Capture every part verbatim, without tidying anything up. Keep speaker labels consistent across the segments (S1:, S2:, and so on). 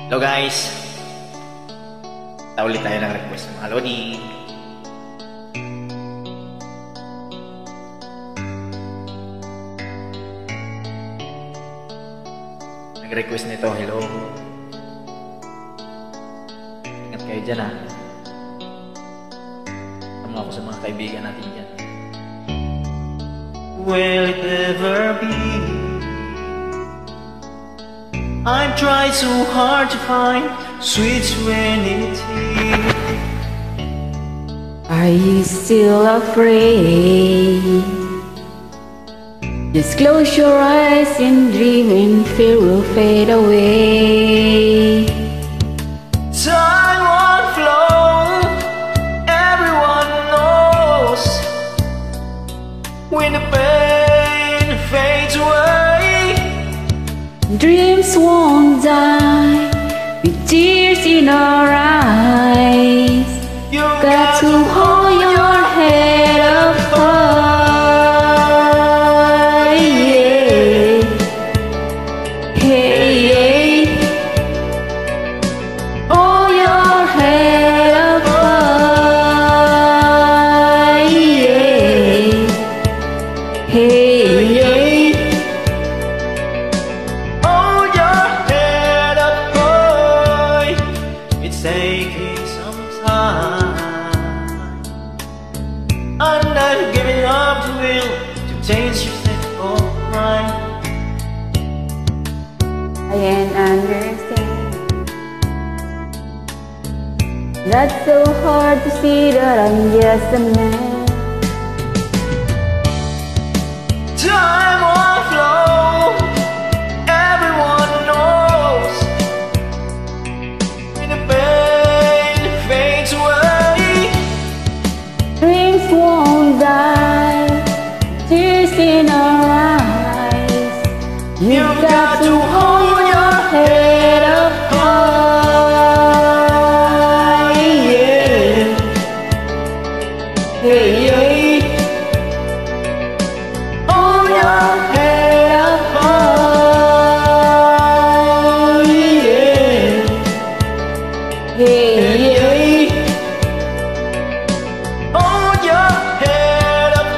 S1: Hello guys, ta ulit tayo ng request ng mga Lodi. Nag-request nito, hello. Ingat kayo dyan ha. Tama ako sa mga kaibigan natin dyan. Will it ever be? I've tried so hard to find sweet serenity.
S2: Are you still afraid? Just close your eyes and dream and fear will fade away.
S1: Time won't flow, everyone knows. When the pain fades away,
S2: Dreams won't die with tears in our eyes.
S1: you
S2: Got to hold your head up high, yeah. Hey, yeah. Hold your head up high, yeah. Hey, yeah.
S1: hold your head up high. It's taking some time. I'm not giving up the will to change your state of mind.
S2: I can understand. That's so hard to see that I'm just a man.
S1: Time won't flow, everyone knows. When the pain fades away,
S2: Dreams won't die, tears in our eyes. You got to hold your head up high, yeah. Hey, yeah. Hold your head up high, yeah. Hey, yeah.
S1: hold your head up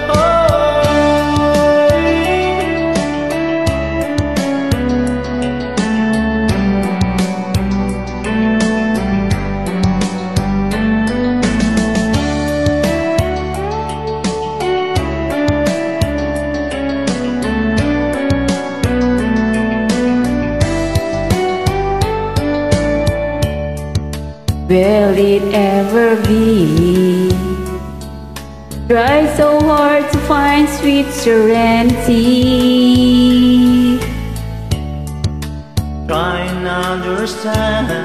S2: Will it ever be? Try so hard to find sweet serenity.
S1: Try and understand.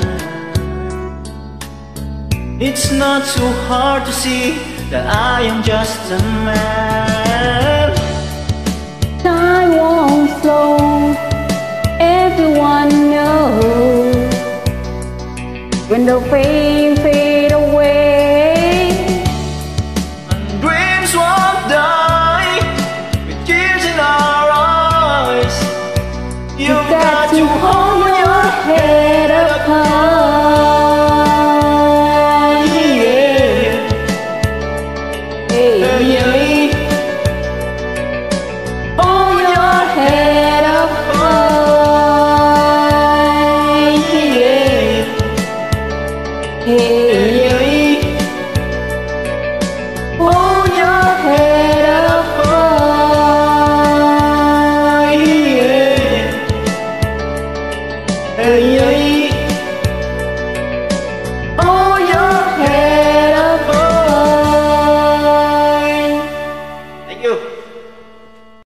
S1: It's not so hard to see that I am just a man.
S2: Time won't slow, everyone knows. When the pain